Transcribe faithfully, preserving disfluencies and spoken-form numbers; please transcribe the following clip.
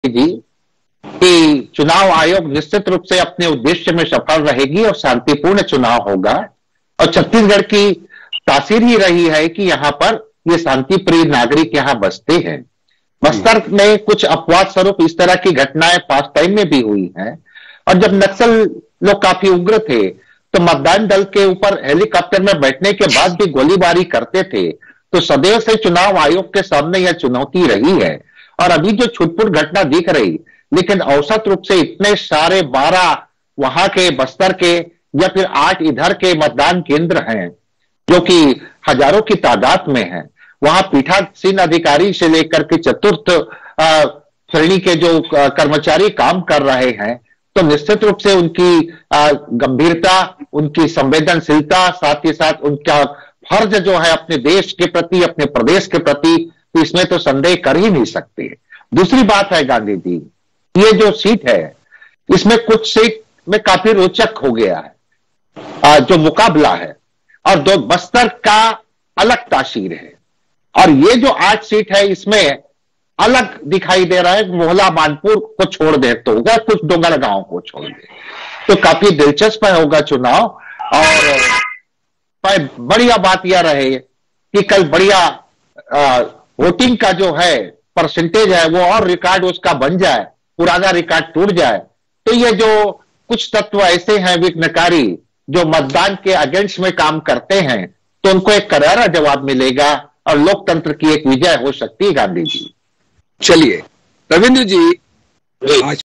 जी कि चुनाव आयोग निश्चित रूप से अपने उद्देश्य में सफल रहेगी और शांतिपूर्ण चुनाव होगा। और छत्तीसगढ़ की तासीर ही रही है कि यहां पर ये शांति प्रिय नागरिक यहां बसते हैं। बस्तर में कुछ अपवाद स्वरूप इस तरह की घटनाएं पास्ट टाइम में भी हुई हैं। और जब नक्सल लोग काफी उग्र थे तो मतदान दल के ऊपर हेलीकॉप्टर में बैठने के बाद भी गोलीबारी करते थे। तो सदैव से चुनाव आयोग के सामने यह चुनौती रही है। और अभी जो छुटपुट घटना दिख रही, लेकिन औसत रूप से इतने सारे बारह वहां के बस्तर के या फिर आठ इधर के मतदान केंद्र हैं जो कि हजारों की तादाद में है। वहां पीठासीन अधिकारी से लेकर के चतुर्थ श्रेणी के जो कर्मचारी काम कर रहे हैं, तो निश्चित रूप से उनकी गंभीरता, उनकी संवेदनशीलता, साथ ही साथ उनका फर्ज जो है अपने देश के प्रति, अपने प्रदेश के प्रति, तो इसमें तो संदेह कर ही नहीं सकते। दूसरी बात है गांधी जी, ये जो सीट है इसमें कुछ सीट में काफी रोचक हो गया है जो मुकाबला है, और दो बस्तर का अलग तासीर है। और ये जो आठ सीट है इसमें अलग दिखाई दे रहा है, मोहला मानपुर को छोड़ दे तो होगा, कुछ डोंगरगांव को छोड़ दे तो काफी दिलचस्प होगा चुनाव। और बढ़िया बात यह रहे कि कल बढ़िया वोटिंग का जो है परसेंटेज है वो और रिकॉर्ड उसका बन जाए, पुराना रिकॉर्ड टूट जाए। तो ये जो कुछ तत्व ऐसे हैं विघ्नकारी जो मतदान के अगेंस्ट में काम करते हैं, तो उनको एक करारा जवाब मिलेगा और लोकतंत्र की एक विजय हो सकती है। गांधी जी, चलिए रविंद्र जी, आज